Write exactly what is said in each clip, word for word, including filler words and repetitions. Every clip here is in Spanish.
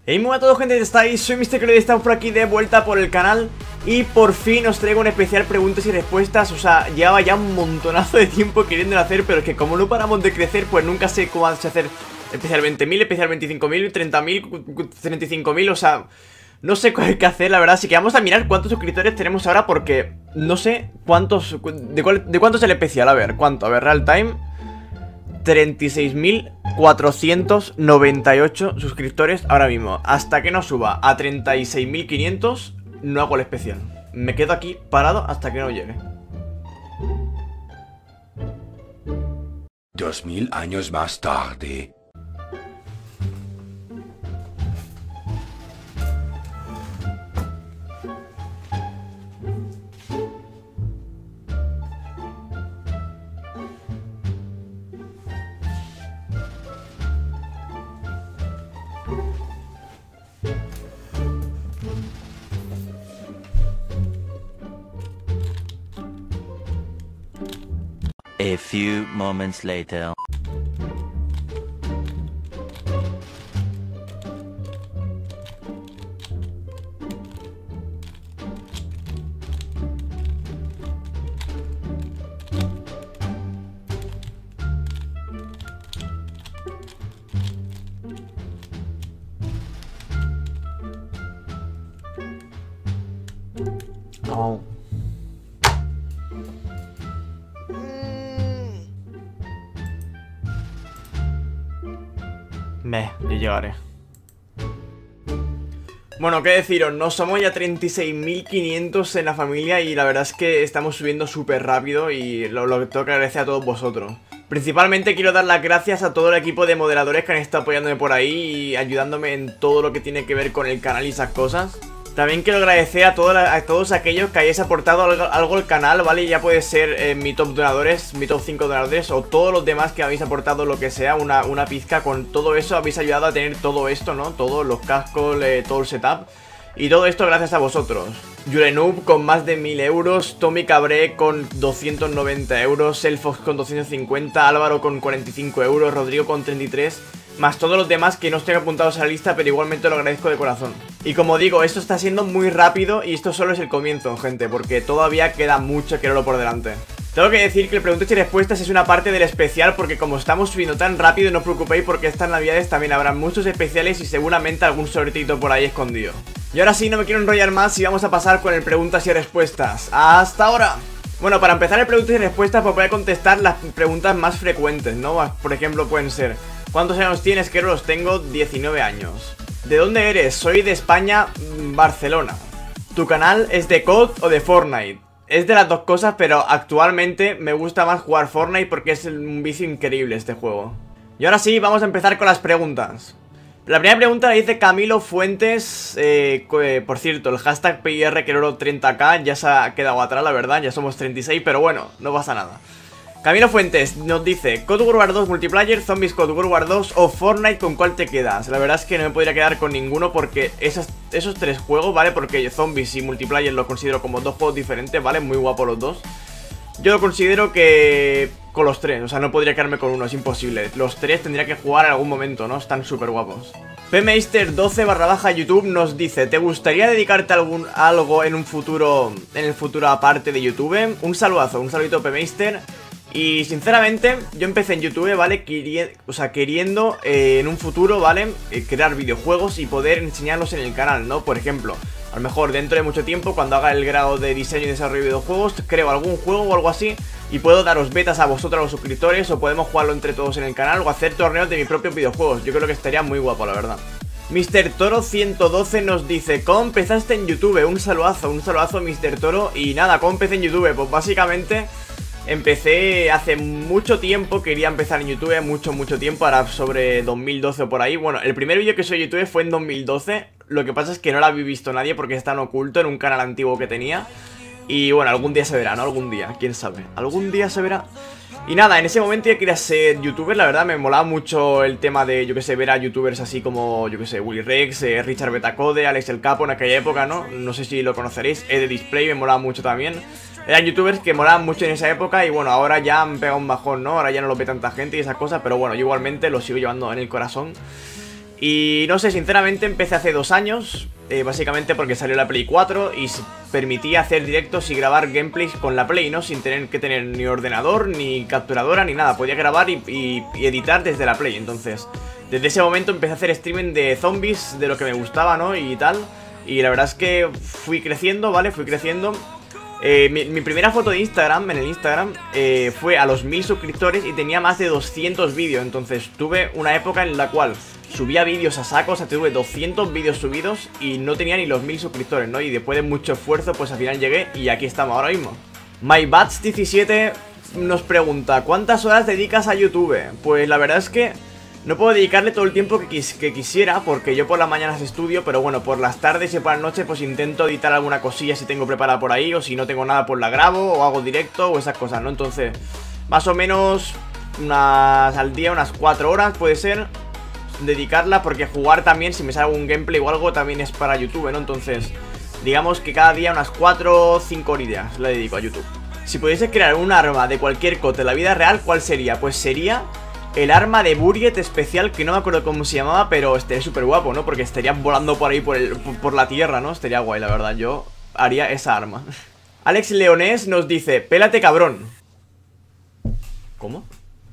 Hey, muy buenas a todos, gente, ¿cómo estáis? Soy míster Crow y estamos por aquí de vuelta por el canal. Y por fin os traigo un especial preguntas y respuestas. O sea, llevaba ya un montonazo de tiempo queriéndolo hacer, pero es que como no paramos de crecer, pues nunca sé cómo hacer especial veinte mil, especial veinticinco mil, treinta mil, treinta y cinco mil, o sea... No sé qué hacer, la verdad, así que vamos a mirar cuántos suscriptores tenemos ahora porque no sé cuántos... ¿De, cuál, de cuánto es el especial? A ver, ¿cuánto? A ver, real time... treinta y seis mil cuatrocientos noventa y ocho suscriptores ahora mismo. Hasta que no suba a treinta y seis mil quinientos no hago el especial. Me quedo aquí parado hasta que no llegue. Dos mil años más tarde. A few moments later. Oh. Me, yo llegaré. Bueno, qué deciros, no somos ya treinta y seis mil quinientos en la familia y la verdad es que estamos subiendo súper rápido y lo, lo que tengo que agradecer a todos vosotros. Principalmente quiero dar las gracias a todo el equipo de moderadores que han estado apoyándome por ahí y ayudándome en todo lo que tiene que ver con el canal y esas cosas. También quiero agradecer a, todo la, a todos aquellos que hayáis aportado algo, algo al canal, ¿vale? Ya puede ser eh, mi top donadores, mi top cinco donadores o todos los demás que habéis aportado lo que sea, una, una pizca. Con todo eso habéis ayudado a tener todo esto, ¿no? Todos los cascos, eh, todo el setup. Y todo esto gracias a vosotros. Yulenub con más de mil euros, Tommy Cabré con doscientos noventa euros, Elfox con doscientos cincuenta, Álvaro con cuarenta y cinco euros, Rodrigo con treinta y tres, más todos los demás que no estén apuntados a la lista, pero igualmente lo agradezco de corazón. Y como digo, esto está siendo muy rápido y esto solo es el comienzo, gente, porque todavía queda mucho que no por delante. Tengo que decir que el preguntas y respuestas es una parte del especial porque como estamos subiendo tan rápido, no os preocupéis porque estas navidades también habrá muchos especiales y seguramente algún sorteito por ahí escondido. Y ahora sí, no me quiero enrollar más y vamos a pasar con el preguntas y respuestas. ¡Hasta ahora! Bueno, para empezar el preguntas y respuestas pues voy a contestar las preguntas más frecuentes, ¿no? Por ejemplo, pueden ser: ¿cuántos años tienes? Que los tengo diecinueve años. ¿De dónde eres? Soy de España, Barcelona. ¿Tu canal es de C O D o de Fortnite? Es de las dos cosas, pero actualmente me gusta más jugar Fortnite porque es un vicio increíble este juego. Y ahora sí, vamos a empezar con las preguntas. La primera pregunta la dice Camilo Fuentes, eh, por cierto, el hashtag P I R Queroro treinta K ya se ha quedado atrás, la verdad, ya somos treinta y seis, pero bueno, no pasa nada. Camilo Fuentes nos dice: C O D World War dos Multiplayer, Zombies C O D World War dos o Fortnite, ¿con cuál te quedas? La verdad es que no me podría quedar con ninguno porque esos, esos tres juegos, ¿vale? Porque Zombies y Multiplayer los considero como dos juegos diferentes, ¿vale? Muy guapos los dos. Yo lo considero que con los tres, o sea, no podría quedarme con uno, es imposible. Los tres tendría que jugar en algún momento, ¿no? Están súper guapos. Pmeister doce barra baja YouTube nos dice: ¿te gustaría dedicarte a algún, algo en un futuro, en el futuro aparte de YouTube? Un saludazo, un saludito Pmeister. Y sinceramente, yo empecé en YouTube, ¿vale? Queri o sea, queriendo eh, en un futuro, ¿vale? Eh, crear videojuegos y poder enseñarlos en el canal, ¿no? Por ejemplo, a lo mejor dentro de mucho tiempo, cuando haga el grado de diseño y desarrollo de videojuegos, creo algún juego o algo así y puedo daros betas a vosotros, a los suscriptores, o podemos jugarlo entre todos en el canal o hacer torneos de mis propios videojuegos. Yo creo que estaría muy guapo, la verdad. míster Toro ciento doce nos dice: ¿cómo empezaste en YouTube? Un saludazo, un saludazo míster Toro. Y nada, ¿cómo empecé en YouTube? Pues básicamente... empecé hace mucho tiempo, quería empezar en YouTube, mucho, mucho tiempo, ahora sobre dos mil doce o por ahí. Bueno, el primer vídeo que soy en YouTube fue en dos mil doce, lo que pasa es que no lo había visto nadie porque está en oculto en un canal antiguo que tenía. Y bueno, algún día se verá, ¿no? Algún día, quién sabe, algún día se verá. Y nada, en ese momento yo quería ser youtuber, la verdad me molaba mucho el tema de, yo que sé, ver a youtubers así como, yo que sé, Willy Rex, eh, Richard Betacode, Alex el Capo en aquella época, ¿no? No sé si lo conoceréis, Ed Display me molaba mucho también. Eran youtubers que molaban mucho en esa época y bueno, ahora ya han pegado un bajón, ¿no? Ahora ya no lo ve tanta gente y esas cosas, pero bueno, yo igualmente lo sigo llevando en el corazón. Y no sé, sinceramente empecé hace dos años, eh, básicamente porque salió la Play cuatro y permitía hacer directos y grabar gameplays con la Play, ¿no? Sin tener que tener ni ordenador, ni capturadora, ni nada. Podía grabar y, y, y editar desde la Play. Entonces, desde ese momento empecé a hacer streaming de zombies, de lo que me gustaba, ¿no? Y tal. Y la verdad es que fui creciendo, ¿vale? Fui creciendo. Eh, mi, mi primera foto de Instagram, en el Instagram, eh, fue a los mil suscriptores y tenía más de doscientos vídeos. Entonces tuve una época en la cual subía vídeos a saco, o sea, tuve doscientos vídeos subidos y no tenía ni los mil suscriptores, ¿no? Y después de mucho esfuerzo, pues al final llegué y aquí estamos ahora mismo. MyBats diecisiete nos pregunta, ¿cuántas horas dedicas a YouTube? Pues la verdad es que no puedo dedicarle todo el tiempo que, quis que quisiera, porque yo por las mañanas estudio, pero bueno, por las tardes y por las noches pues intento editar alguna cosilla si tengo preparada por ahí, o si no tengo nada pues la grabo, o hago directo, o esas cosas, ¿no? Entonces, más o menos unas al día, unas cuatro horas puede ser dedicarla, porque jugar también, si me sale algún gameplay o algo, también es para YouTube, ¿no? Entonces, digamos que cada día unas cuatro o cinco horas la dedico a YouTube. Si pudiese crear un arma de cualquier cote en la vida real, ¿cuál sería? Pues sería el arma de Buried especial, que no me acuerdo cómo se llamaba, pero estaría súper guapo, ¿no? Porque estaría volando por ahí, por, el, por la tierra, ¿no? Estaría guay, la verdad, yo haría esa arma. Alex Leonés nos dice, pélate cabrón. ¿Cómo?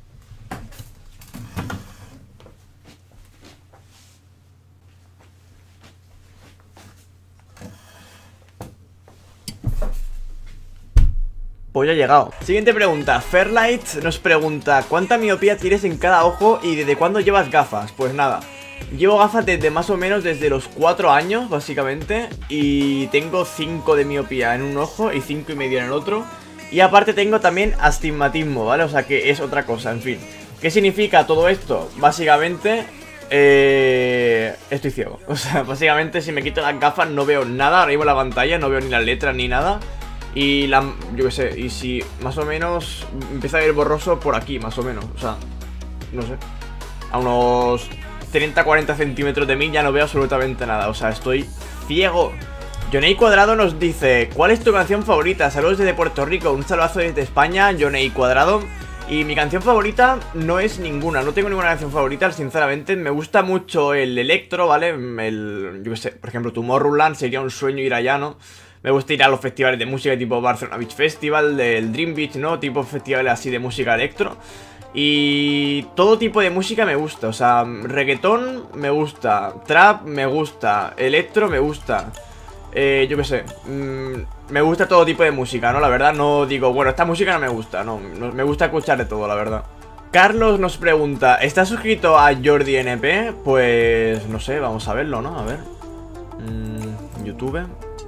Pues ya ha llegado. Siguiente pregunta. Fairlight nos pregunta, ¿cuánta miopía tienes en cada ojo y desde cuándo llevas gafas? Pues nada, llevo gafas desde más o menos desde los cuatro años, básicamente. Y tengo cinco de miopía en un ojo y cinco y medio en el otro. Y aparte tengo también astigmatismo, ¿vale? O sea que es otra cosa, en fin. ¿Qué significa todo esto? Básicamente, eh, estoy ciego. O sea, básicamente si me quito las gafas no veo nada ahora mismo en la pantalla, no veo ni las letras ni nada. Y la, yo qué sé, y si más o menos empieza a ir borroso por aquí, más o menos, o sea, no sé, a unos treinta a cuarenta centímetros de mí ya no veo absolutamente nada, o sea, estoy ciego. Joney Cuadrado nos dice, ¿cuál es tu canción favorita? Saludos desde Puerto Rico, un saludazo desde España, Joney Cuadrado. Y mi canción favorita no es ninguna, no tengo ninguna canción favorita, sinceramente. Me gusta mucho el electro, ¿vale? El, yo qué sé, por ejemplo, Tomorrowland sería un sueño ir allá, ¿no? Me gusta ir a los festivales de música tipo Barcelona Beach Festival, del Dream Beach, ¿no? Tipo festivales así de música electro. Y todo tipo de música me gusta, o sea, reggaetón me gusta, trap me gusta, electro me gusta. Eh, yo qué sé, mmm, me gusta todo tipo de música, ¿no? La verdad no digo, bueno, esta música no me gusta, no, no me gusta escuchar de todo, la verdad. Carlos nos pregunta, ¿estás suscrito a Jordi N P? Pues no sé, vamos a verlo, ¿no? A ver, mmm, YouTube.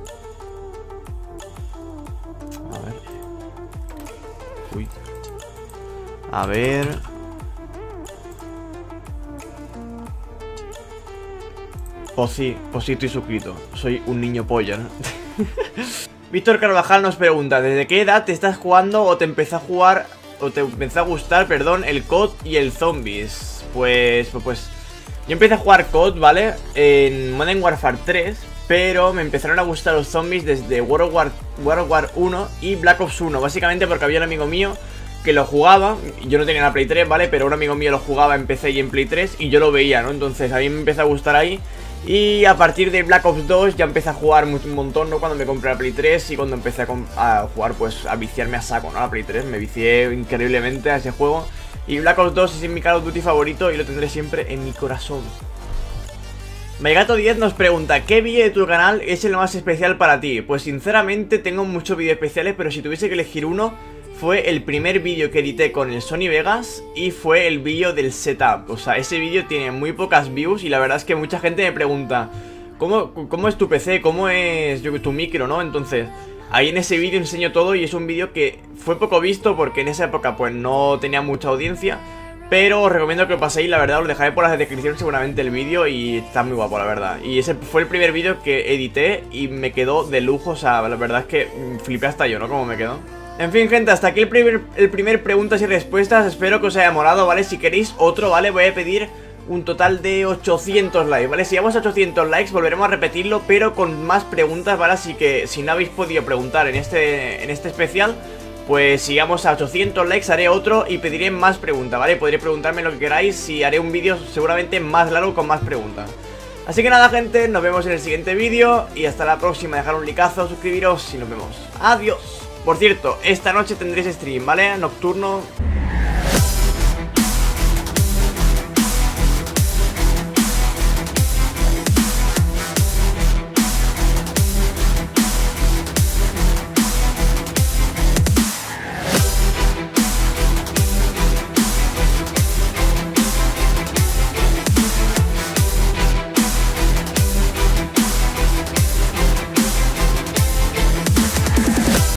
A ver. Uy. A ver. Pues sí, pues sí estoy suscrito. Soy un niño polla, ¿no? Víctor Carvajal nos pregunta, ¿desde qué edad te estás jugando o te empezó a jugar o te empezó a gustar, perdón, el C O D y el Zombies? Pues, pues, pues yo empecé a jugar C O D, ¿vale? En Modern Warfare tres, pero me empezaron a gustar los zombies desde World of War, World of War uno y Black Ops uno, básicamente porque había un amigo mío que lo jugaba, yo no tenía la Play tres, ¿vale? Pero un amigo mío lo jugaba en P C y en Play tres y yo lo veía, ¿no? Entonces a mí me empezó a gustar ahí. Y a partir de Black Ops dos ya empecé a jugar un montón, ¿no? Cuando me compré la Play tres y cuando empecé a, a jugar, pues a viciarme a saco, ¿no? La Play tres, me vicié increíblemente a ese juego. Y Black Ops dos es mi Call of Duty favorito y lo tendré siempre en mi corazón. Mygato diez nos pregunta, ¿qué vídeo de tu canal es el más especial para ti? Pues sinceramente tengo muchos vídeos especiales, pero si tuviese que elegir uno, fue el primer vídeo que edité con el Sony Vegas y fue el vídeo del setup. O sea, ese vídeo tiene muy pocas views y la verdad es que mucha gente me pregunta ¿Cómo, cómo es tu P C? ¿Cómo es yo, tu micro, no? Entonces, ahí en ese vídeo enseño todo y es un vídeo que fue poco visto porque en esa época pues no tenía mucha audiencia. Pero os recomiendo que lo paséis, la verdad, os dejaré por la descripción seguramente el vídeo y está muy guapo, la verdad. Y ese fue el primer vídeo que edité y me quedó de lujo, o sea, la verdad es que flipé hasta yo, ¿no? Cómo me quedó. En fin, gente, hasta aquí el primer, el primer preguntas y respuestas. Espero que os haya molado, ¿vale? Si queréis otro, ¿vale? Voy a pedir un total de ochocientos likes, ¿vale? Si llegamos a ochocientos likes volveremos a repetirlo, pero con más preguntas, ¿vale? Así que si no habéis podido preguntar en este, en este especial, pues si llegamos a ochocientos likes haré otro y pediré más preguntas, ¿vale? Podréis preguntarme lo que queráis y haré un vídeo seguramente más largo con más preguntas. Así que nada, gente, nos vemos en el siguiente vídeo y hasta la próxima. Dejar un likeazo, suscribiros y nos vemos. Adiós. Por cierto, esta noche tendréis stream, ¿vale? Nocturno.